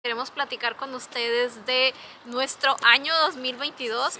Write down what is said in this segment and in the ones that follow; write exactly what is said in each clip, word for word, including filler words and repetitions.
Queremos platicar con ustedes de nuestro año dos mil veintidós.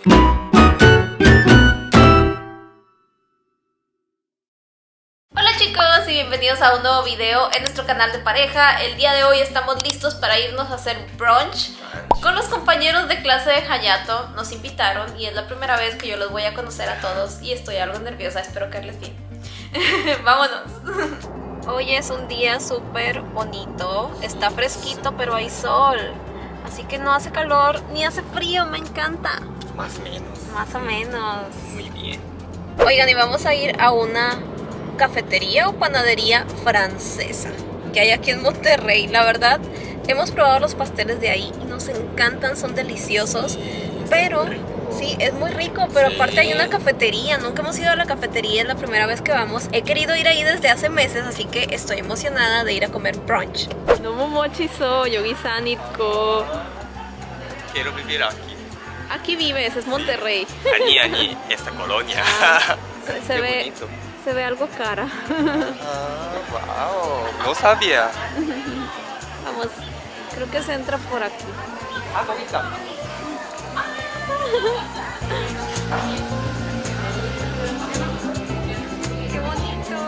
Hola chicos y bienvenidos a un nuevo video en nuestro canal de pareja. El día de hoy estamos listos para irnos a hacer brunch con los compañeros de clase de Hayato. Nos invitaron y es la primera vez que yo los voy a conocer a todos y estoy algo nerviosa, espero caerles bien. Vámonos. Hoy es un día súper bonito, está fresquito pero hay sol, así que no hace calor ni hace frío, me encanta. Más o menos. Más o menos. Muy bien. Oigan, y vamos a ir a una cafetería o panadería francesa que hay aquí en Monterrey. La verdad, hemos probado los pasteles de ahí y nos encantan, son deliciosos, pero sí, es muy rico, pero aparte hay una cafetería. Nunca hemos ido a la cafetería, es la primera vez que vamos. He querido ir ahí desde hace meses, así que estoy emocionada de ir a comer brunch. No mochizo, yogi sanitko. Quiero vivir aquí. Aquí vives, es Monterrey. Ani, Ani, esta colonia. Se, se ve, bonito. se ve algo cara. Ah, wow, no sabía. Vamos, creo que se entra por aquí. Ah, bonita. ¡Qué bonito!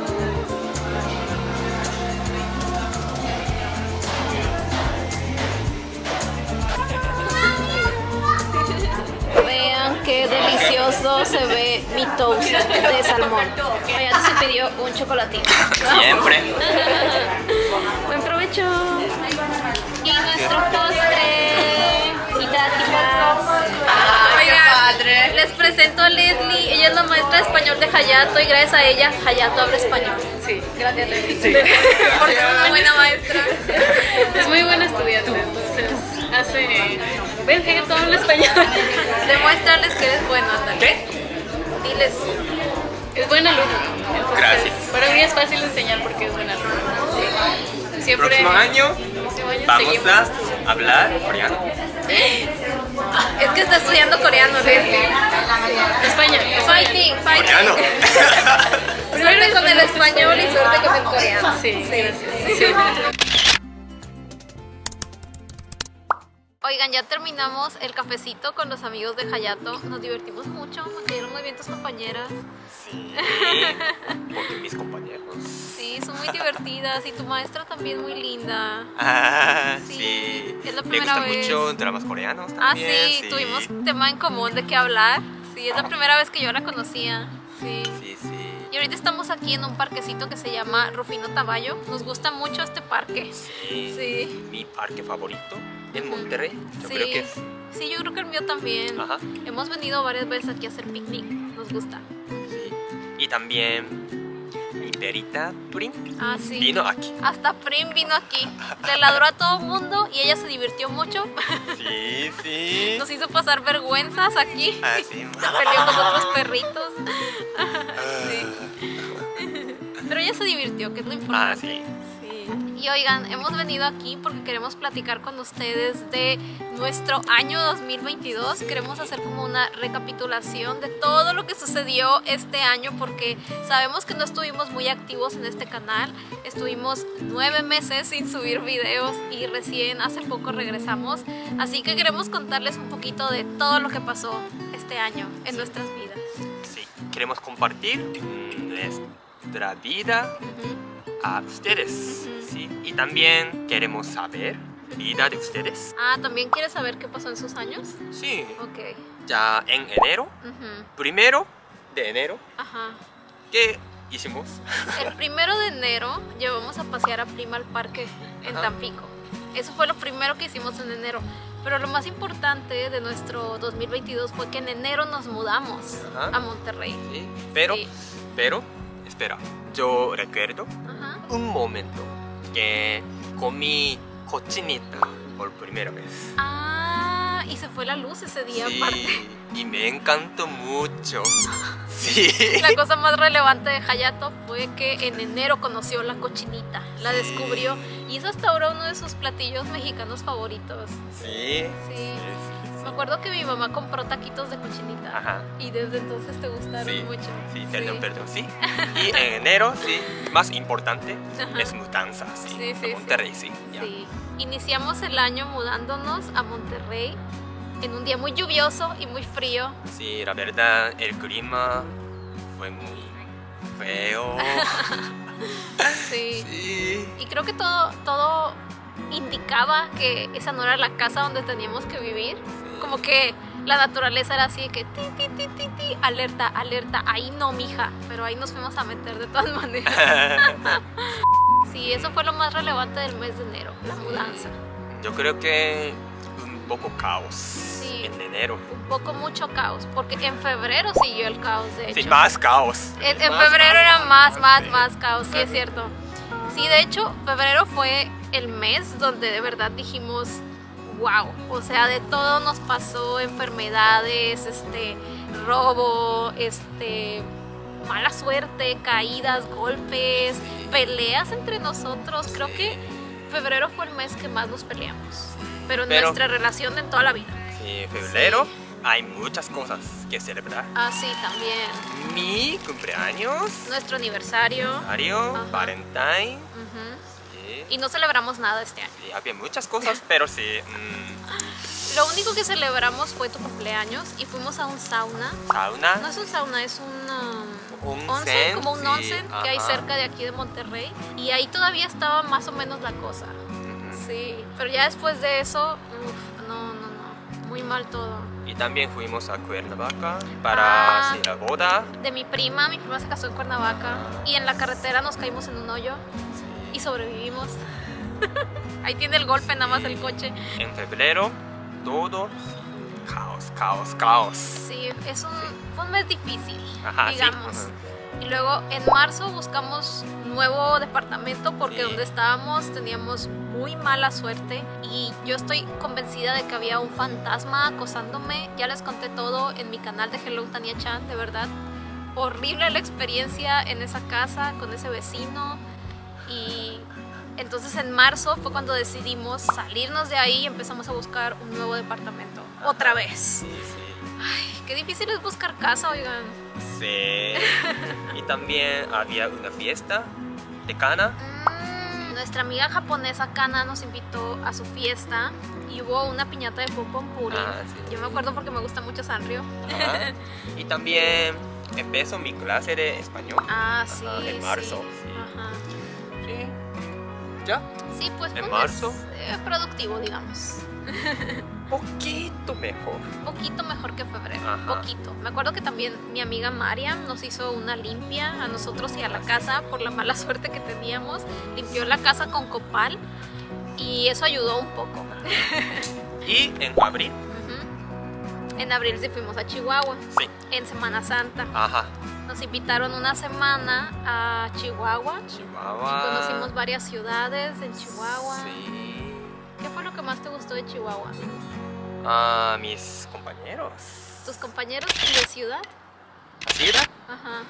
Vean qué delicioso se ve mi toast de salmón. Hayato se pidió un chocolatito. Siempre. Buen provecho. Y nuestro postre. Oigan, les presento a Leslie. Ella es la maestra de español de Hayato y gracias a ella Hayato habla español. Sí, gracias Leslie. Sí. Porque es una buena maestra. Es muy buena estudiante, entonces hace... ¿Ves que todo habla español? Demuéstrales que eres bueno, Natalia. ¿Qué? Diles. Es buena alumna. Entonces, gracias. Para mí es fácil enseñar porque es buena alumna. Sí. Siempre... Próximo año próximo año vamos seguimos. a hablar coreano. Es que está estudiando coreano, Leslie. Español. Fighting, fighting. Coreano. Suerte con el español y suerte con el coreano. Sí, sí, gracias. sí. Oigan, ya terminamos el cafecito con los amigos de Hayato. Nos divertimos mucho, nos cayeron muy bien tus compañeras. Sí, porque mis compañeros. Sí, son muy divertidas y tu maestra también muy linda. Ah, Sí, sí. es la Me primera gustan vez. mucho dramas coreanos Ah, también. sí, tuvimos tema en común de qué hablar. Sí, es la primera vez que yo la conocía. Sí. Sí, sí. Y ahorita estamos aquí en un parquecito que se llama Rufino Tamayo. Nos gusta mucho este parque. Sí. Sí. Mi parque favorito en Monterrey. Yo Sí. creo que es. Sí, yo creo que el mío también. Ajá. Hemos venido varias veces aquí a hacer picnic. Nos gusta. Sí. Y también mi perita Prim Ah, sí. vino aquí. Hasta Prim vino aquí. Le ladró a todo el mundo y ella se divirtió mucho. Sí, sí. Nos hizo pasar vergüenzas aquí. Ah, sí. Se peleó con otros perritos. Sí. Pero ella se divirtió, que es lo importante. Ah, sí. Sí. Y oigan, hemos venido aquí porque queremos platicar con ustedes de nuestro año dos mil veintidós. Queremos hacer como una recapitulación de todo lo que sucedió este año porque sabemos que no estuvimos muy activos en este canal. Estuvimos nueve meses sin subir videos y recién hace poco regresamos. Así que queremos contarles un poquito de todo lo que pasó este año en nuestras vidas. Sí. Queremos compartir nuestra vida Ujú. a ustedes. Ujú. Sí. Y también queremos saber vida de ustedes. Ah, ¿también quieres saber qué pasó en sus años? Sí. Ok. Ya en enero, Ujú. primero de enero, Ajá. ¿qué hicimos? El primero de enero llevamos a pasear a Prima al parque en Ajá. Tampico. Eso fue lo primero que hicimos en enero. Pero lo más importante de nuestro dos mil veintidós fue que en enero nos mudamos Ajá. a Monterrey. Sí. Pero, Sí. pero, espera. Yo recuerdo Ajá. un momento que comí cochinita por primera vez. Ah, y se fue la luz ese día aparte. Sí, y me encantó mucho. Sí. La cosa más relevante de Hayato fue que en enero conoció la cochinita, la Sí. descubrió y es hasta ahora uno de sus platillos mexicanos favoritos. Sí. Sí. Sí, Me acuerdo que mi mamá compró taquitos de cochinita. Ajá. Y desde entonces te gustaron Sí, mucho. sí, perdón, perdón, sí. Y en enero, sí, más importante Ajá. es mudanza, sí. Sí, sí, a Monterrey, sí. ya. Sí. Iniciamos el año mudándonos a Monterrey en un día muy lluvioso y muy frío. Sí, la verdad, el clima fue muy feo. Sí. Sí. Y creo que todo, todo indicaba que esa no era la casa donde teníamos que vivir. Como que la naturaleza era así de que ti, ti, ti, ti, ti, alerta, alerta, ahí no, mija. Pero ahí nos fuimos a meter de todas maneras. Sí, eso fue lo más relevante del mes de enero, la mudanza. Yo creo que un poco caos Sí. en enero. Un poco mucho caos, porque en febrero siguió el caos, de hecho. Sí, más caos. En, en Más, febrero más, era más, más, sí. más caos, sí es cierto. Sí, de hecho, febrero fue el mes donde de verdad dijimos, wow, o sea, de todo nos pasó, enfermedades, este, robo, este, mala suerte, caídas, golpes, Sí. peleas entre nosotros. Creo Sí. que febrero fue el mes que más nos peleamos, pero en Pero- nuestra relación en toda la vida. Sí, en febrero hay muchas cosas que celebrar. Ah, sí, también. Mi cumpleaños, Nuestro aniversario. Mario, Ajá. Valentine. Ujú. Sí. Y no celebramos nada este año. Sí, había muchas cosas, pero sí. mm, Lo único que celebramos fue tu cumpleaños y fuimos a un sauna. sauna. No es un sauna, es un um, Onsen, onsen, como un sí, onsen que hay ajá. cerca de aquí de Monterrey. Y ahí todavía estaba más o menos la cosa. Ujú. Sí, pero ya después de eso, uf, no, no, no, muy mal todo. Y también fuimos a Cuernavaca para Ah. sí, la boda. De mi prima, mi prima se casó en Cuernavaca y en la carretera nos caímos en un hoyo y sobrevivimos. Ahí tiene el golpe nada más el coche. En febrero, todo caos, caos, caos. Sí, es un, fue un mes difícil, Ajá, sí, digamos. ajá. Y luego en marzo buscamos nuevo departamento porque Sí. donde estábamos teníamos muy mala suerte y yo estoy convencida de que había un fantasma acosándome. Ya les conté todo en mi canal de Hello Tania Chan, de verdad. Horrible la experiencia en esa casa con ese vecino. Y entonces en marzo fue cuando decidimos salirnos de ahí y empezamos a buscar un nuevo departamento. Otra vez. Sí, sí. Ay, qué difícil es buscar casa, oigan. Sí. Y también había una fiesta de Kana. Mm, nuestra amiga japonesa Kana nos invitó a su fiesta y hubo una piñata de popón puri. Ah, sí. Yo me acuerdo porque me gusta mucho Sanrio. Ajá. Y también empezó mi clase de español. Ah, sí. Ajá, en marzo, Sí. sí. Ajá. Sí. ¿Ya? Sí, pues ¿En fue un marzo? mes, eh, productivo, digamos. Poquito mejor. Poquito mejor que febrero, Ajá. poquito. Me acuerdo que también mi amiga Mariam nos hizo una limpia a nosotros y a la Ah, sí. casa por la mala suerte que teníamos. Limpió la casa con copal y eso ayudó un poco. Y en abril, Ujú. En abril sí fuimos a Chihuahua, sí. en Semana Santa. Ajá. Nos invitaron una semana a Chihuahua. Chihuahua. Conocimos varias ciudades en Chihuahua. Sí. ¿Qué fue lo que más te gustó de Chihuahua? Ah, mis compañeros. ¿Tus compañeros de ciudad? ¿Así era? Ajá.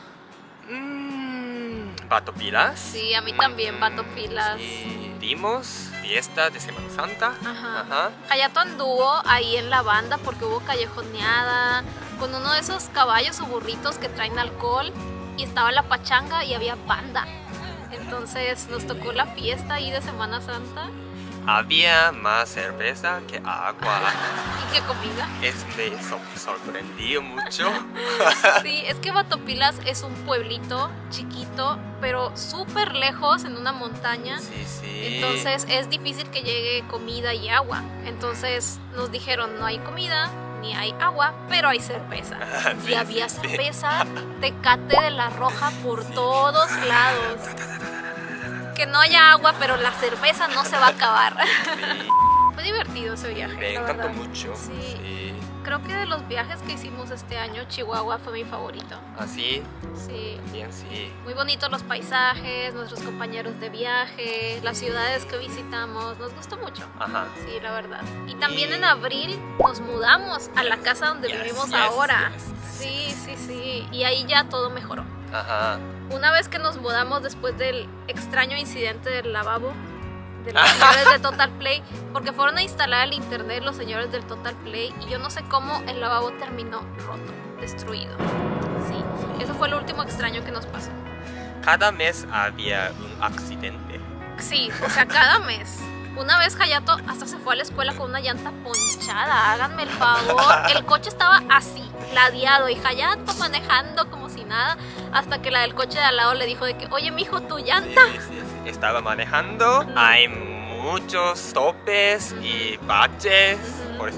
Mm, Bato Pilas. Sí, a mí también, Bato Mm, Pilas. Sí. Dimos fiesta de Semana Santa. Ajá. Ajá. Hayato anduvo ahí en la banda porque hubo callejoneada con uno de esos caballos o burritos que traen alcohol y estaba la pachanga y había banda. Entonces nos tocó la fiesta ahí de Semana Santa. Había más cerveza que agua. ¿Y qué comida? Es me so- sorprendió mucho. Sí, es que Batopilas es un pueblito chiquito, pero súper lejos en una montaña. Sí, sí. Entonces es difícil que llegue comida y agua. Entonces nos dijeron no hay comida ni hay agua, pero hay cerveza. Sí, Y había sí, sí. cerveza Tecate de la Roja por todos lados. Que no haya agua, pero la cerveza no se va a acabar. Sí, Fue divertido ese viaje. me la encantó verdad. mucho. Sí. Sí. Creo que de los viajes que hicimos este año, Chihuahua fue mi favorito. Así, Sí. bien, sí. Muy bonitos los paisajes, nuestros compañeros de viaje, las ciudades que visitamos, nos gustó mucho. Ajá. Sí, la verdad. Y también Y- en abril nos mudamos a la casa donde Yes, vivimos yes, ahora. yes. Sí, sí, sí. Y ahí ya todo mejoró. Ajá. Una vez que nos mudamos después del extraño incidente del lavabo, de los señores de Total Play, porque fueron a instalar el internet los señores del Total Play y yo no sé cómo el lavabo terminó roto, destruido. Sí, eso fue lo último extraño que nos pasó. Cada mes había un accidente. Sí, o sea, cada mes. Una vez Hayato hasta se fue a la escuela con una llanta ponchada, háganme el favor. El coche estaba así, ladeado, y Hayato manejando como si nada, hasta que la del coche de al lado le dijo de que, oye, mijo, tu llanta. Sí, sí, sí. Estaba manejando, uh-huh. Hay muchos topes uh-huh. y baches, uh-huh. Por eso.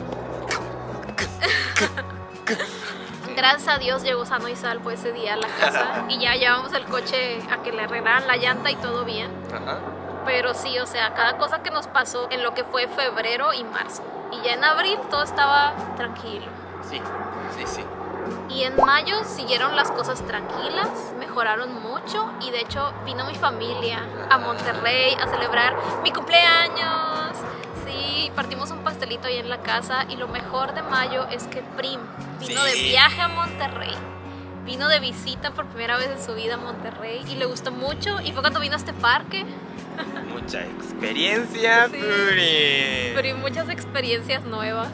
Gracias a Dios llegó sano y salvo ese día a la casa y ya llevamos el coche a que le arreglaran la llanta y todo bien. Uh-huh. Pero sí, o sea, cada cosa que nos pasó en lo que fue febrero y marzo. Y ya en abril todo estaba tranquilo. Sí, sí, sí. Y en mayo siguieron las cosas tranquilas, mejoraron mucho. Y de hecho vino mi familia a Monterrey a celebrar mi cumpleaños. Sí, partimos un pastelito ahí en la casa. Y lo mejor de mayo es que Prim vino sí. de viaje a Monterrey. Vino de visita por primera vez en su vida a Monterrey y le gustó mucho. Y fue cuando vino a este parque. Mucha experiencia, sí. Puri. Pero muchas experiencias nuevas.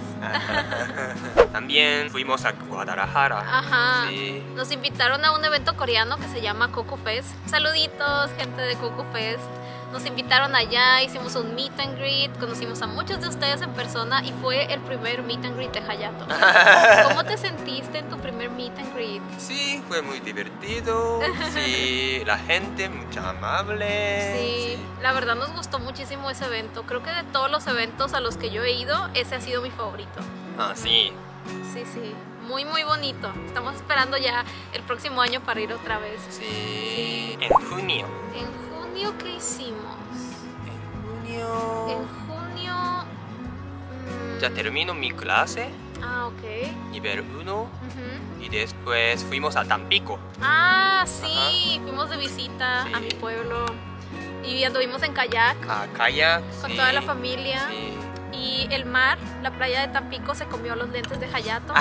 También fuimos a Guadalajara. Ajá. Sí. Nos invitaron a un evento coreano que se llama Coco Fest. Saluditos, gente de Coco Fest. Nos invitaron allá, hicimos un meet and greet, conocimos a muchos de ustedes en persona y fue el primer meet and greet de Hayato. ¿Cómo te sentiste en tu primer meet and greet? Sí, fue muy divertido. Sí, la gente muy amable. Sí, sí, la verdad nos gustó muchísimo ese evento. Creo que de todos los eventos a los que yo he ido, ese ha sido mi favorito. Ah, sí. Sí, sí, muy muy bonito. Estamos esperando ya el próximo año para ir otra vez. Sí, sí. En junio. En ¿qué hicimos? En junio... En junio... Mmm... Ya terminó mi clase. Ah, ok. Nivel uno. Uh-huh. Y después fuimos a Tampico. Ah, sí. Ajá. Fuimos de visita sí. a mi pueblo. Y anduvimos en kayak. Ah, kayak, Con sí. toda la familia. Sí. Y el mar, la playa de Tampico, se comió los lentes de Hayato.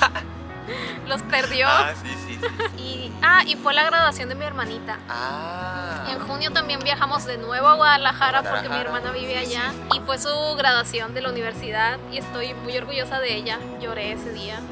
Los perdió. Ah, sí, sí, sí. Y, ah, y fue la graduación de mi hermanita. Ah. En junio también viajamos de nuevo a Guadalajara, Guadalajara porque mi hermana vive sí, allá. Sí, sí. Y fue su graduación de la universidad y estoy muy orgullosa de ella. Lloré ese día.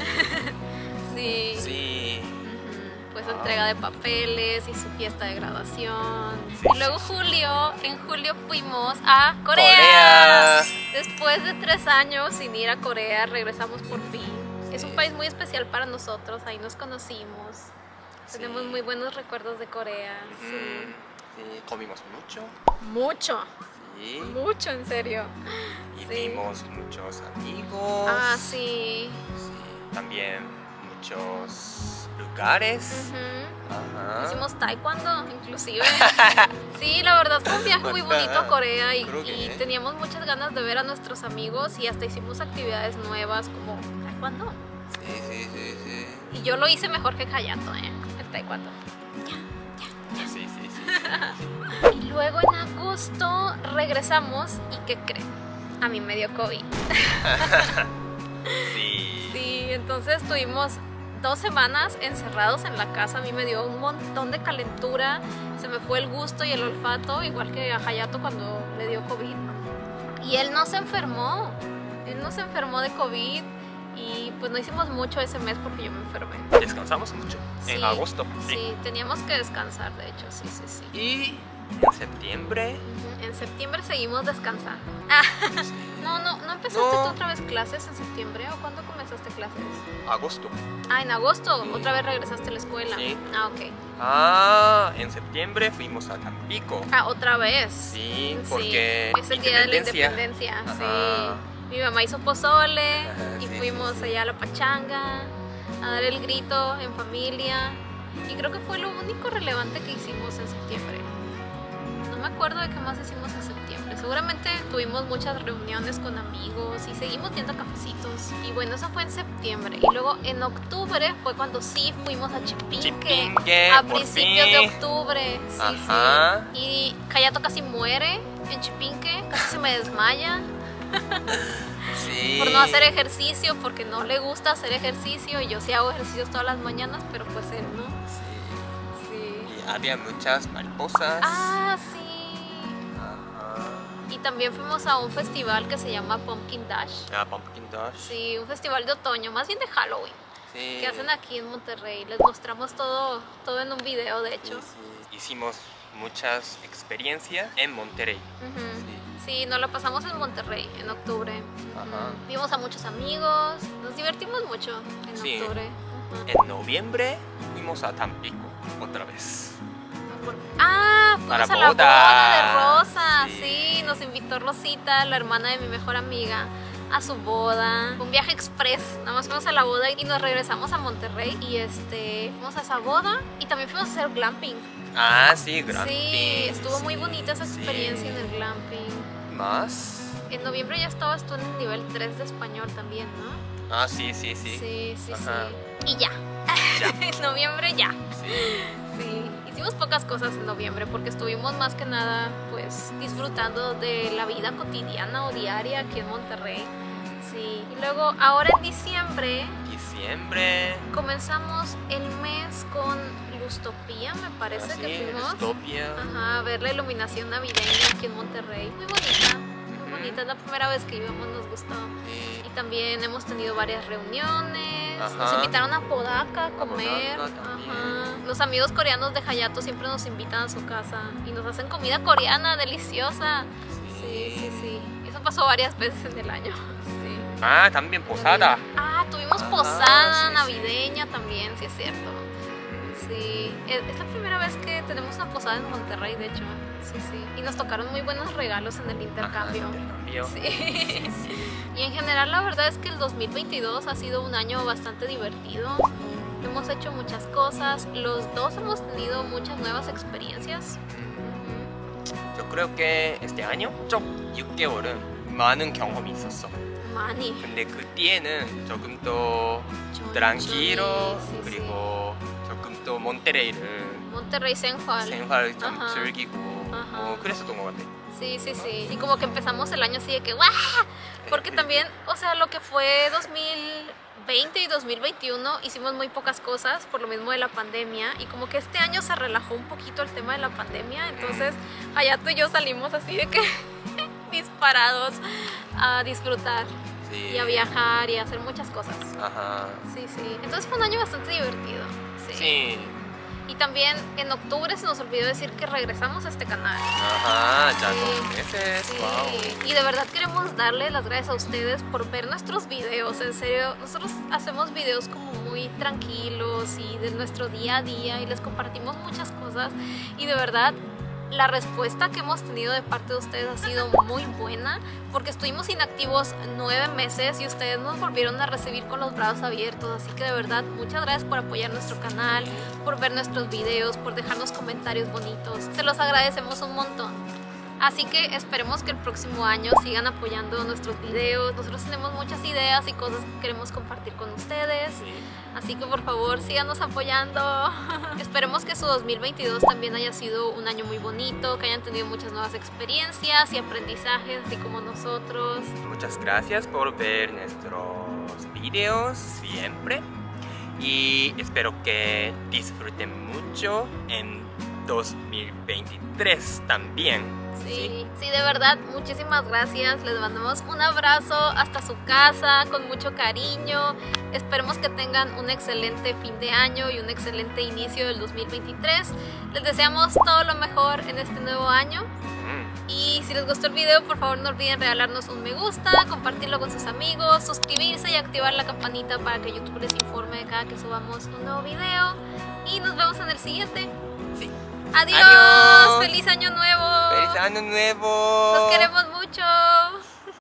Sí. Sí. Uh-huh. Fue su entrega de papeles y su fiesta de graduación. Sí, y luego sí, julio, en julio fuimos a Corea. Corea. Después de tres años sin ir a Corea, regresamos por fin. Es un Sí. país muy especial para nosotros, ahí nos conocimos. Sí. Tenemos muy buenos recuerdos de Corea. Mm, Sí. sí. Comimos mucho. Mucho. Sí. Mucho, en serio. Y Sí. vimos muchos amigos. Ah, sí. Sí. También muchos lugares. Ujú. Ajá. Hicimos taekwondo, inclusive. Sí, la verdad fue un viaje muy bonito a Corea y, Creo que, y ¿eh? teníamos muchas ganas de ver a nuestros amigos y hasta hicimos actividades nuevas como taekwondo. Sí, sí, sí, sí. Y yo lo hice mejor que Hayato, ¿eh? El taekwondo. Sí, sí, sí, sí. Y luego en agosto regresamos y ¿qué creen? A mí me dio COVID. Sí. Sí, entonces estuvimos dos semanas encerrados en la casa. A mí me dio un montón de calentura, se me fue el gusto y el olfato, igual que a Hayato cuando le dio COVID. Y él no se enfermó, él no se enfermó de COVID. Y pues no hicimos mucho ese mes porque yo me enfermé. Descansamos mucho. Sí, en agosto. Sí. sí, teníamos que descansar, de hecho, sí, sí, sí. Y en septiembre. Uh-huh. En septiembre seguimos descansando. Ah, Sí. no, no, ¿no empezaste No. tú otra vez clases en septiembre? ¿O cuándo comenzaste clases? Agosto. Ah, en agosto, Sí. otra vez regresaste a la escuela. Sí. Ah, ok. Ah, en septiembre fuimos a Tampico. Ah, otra vez. Sí, porque Sí, es el día de la independencia. independencia, Ajá. sí. Mi mamá hizo pozole Ajá, y sí, fuimos sí, sí. allá a la pachanga a dar el grito en familia. Y creo que fue lo único relevante que hicimos en septiembre. No me acuerdo de qué más hicimos en septiembre. Seguramente tuvimos muchas reuniones con amigos y seguimos viendo cafecitos. Y bueno, eso fue en septiembre. Y luego en octubre fue cuando sí fuimos a Chipinque. Chipinque, a por principios fin. de octubre. Sí, Ajá. sí. Y Hayato casi muere en Chipinque, casi se me desmaya. Sí. Por no hacer ejercicio, porque no le gusta hacer ejercicio. Y yo sí hago ejercicios todas las mañanas, pero pues él no. Sí. Sí. Y había muchas mariposas. Ah, sí. Ajá. Y también fuimos a un festival que se llama Pumpkin Dash. Ah, Pumpkin Dash. Sí, un festival de otoño, más bien de Halloween. Sí. Que hacen aquí en Monterrey. Les mostramos todo, todo en un video, de hecho. Sí, sí. Hicimos muchas experiencias en Monterrey. Ujú. Sí. Sí, nos la pasamos en Monterrey en octubre. Ajá. Ujú. Vimos a muchos amigos, nos divertimos mucho en Sí. octubre. Ujú. En noviembre fuimos a Tampico otra vez. Por- Ah, fuimos Para a la boda. boda de Rosa. Sí. Sí, nos invitó Rosita, la hermana de mi mejor amiga, a su boda. Fue un viaje express. Nada más fuimos a la boda y nos regresamos a Monterrey. Y este, fuimos a esa boda y también fuimos a hacer glamping. Ah, sí, glamping. Sí, estuvo muy Sí, bonita esa sí. experiencia en el glamping. ¿Más? En noviembre ya estabas tú en el nivel tres de español también, ¿no? Ah, sí, sí, sí. Sí, sí, Ajá. sí. Y ya. Ya. En noviembre ya. Sí. Sí. Hicimos pocas cosas en noviembre porque estuvimos más que nada pues disfrutando de la vida cotidiana o diaria aquí en Monterrey. Sí. Y luego ahora en diciembre Diciembre. comenzamos el mes con Lustopía, me parece Ah, que sí, fuimos. Lustopia. Ajá, a ver la iluminación navideña aquí en Monterrey. Muy bonita, muy Ujú. bonita. Es la primera vez que íbamos, nos gustó. Sí. Y también hemos tenido varias reuniones. Ajá. Nos invitaron a Podaca a comer. Podaca también. Ajá. Los amigos coreanos de Hayato siempre nos invitan a su casa y nos hacen comida coreana deliciosa. Sí, sí, sí. Eso pasó varias veces en el año. Sí. Ah, también posada. Ah, tuvimos Ajá, posada sí, sí. navideña también, sí es cierto. Sí, es es la primera vez que tenemos una posada en Monterrey, de hecho. Sí, sí. Y nos tocaron muy buenos regalos en el intercambio. Ajá, intercambio. Sí. Y en general la verdad es que el dos mil veintidós ha sido un año bastante divertido. Hemos hecho muchas cosas. Los dos hemos tenido muchas nuevas experiencias. Yo creo que este año 쪽 육 개월은 많은 경험이 있었어. Mani. 근데 그 뒤에는 조금 더 천천히, 트랑키로 sí, sí. 그리고 조금 또 몬테레이를 Monterrey Sensual. 생활 좀 Ajá. 즐기고 Ajá. 뭐 그랬었던 것 같아. Sí, sí, sí. Y como que empezamos el año así de que ¡guau! Porque también, o sea, lo que fue dos mil veinte y dos mil veintiuno hicimos muy pocas cosas por lo mismo de la pandemia y como que este año se relajó un poquito el tema de la pandemia, entonces Hayato y yo salimos así de que disparados a disfrutar Sí. y a viajar y a hacer muchas cosas. Ajá. Sí, sí. Entonces fue un año bastante divertido. Sí. Sí. Y también en octubre se nos olvidó decir que regresamos a este canal. Ajá, ya Sí. dos meses. Sí, Wow. y de verdad queremos darle las gracias a ustedes por ver nuestros videos. En serio, nosotros hacemos videos como muy tranquilos y de nuestro día a día y les compartimos muchas cosas. Y de verdad, la respuesta que hemos tenido de parte de ustedes ha sido muy buena porque estuvimos inactivos nueve meses y ustedes nos volvieron a recibir con los brazos abiertos. Así que de verdad, muchas gracias por apoyar nuestro canal, por ver nuestros videos, por dejarnos comentarios bonitos. Se los agradecemos un montón. Así que esperemos que el próximo año sigan apoyando nuestros videos. Nosotros tenemos muchas ideas y cosas que queremos compartir con ustedes. Sí. Así que por favor síganos apoyando. Esperemos que su dos mil veintidós también haya sido un año muy bonito, que hayan tenido muchas nuevas experiencias y aprendizajes, así como nosotros. Muchas gracias por ver nuestros videos siempre y espero que disfruten mucho en dos mil veintitrés también. Sí, sí, de verdad, muchísimas gracias. Les mandamos un abrazo hasta su casa con mucho cariño. Esperemos que tengan un excelente fin de año y un excelente inicio del dos mil veintitrés. Les deseamos todo lo mejor en este nuevo año. Mm. Y si les gustó el video, por favor no olviden regalarnos un me gusta, compartirlo con sus amigos, suscribirse y activar la campanita para que YouTube les informe de cada que subamos un nuevo video. Y nos vemos en el siguiente. Sí. ¡Adiós! Adiós. ¡Feliz año nuevo! ¡Feliz año nuevo! ¡Los queremos mucho!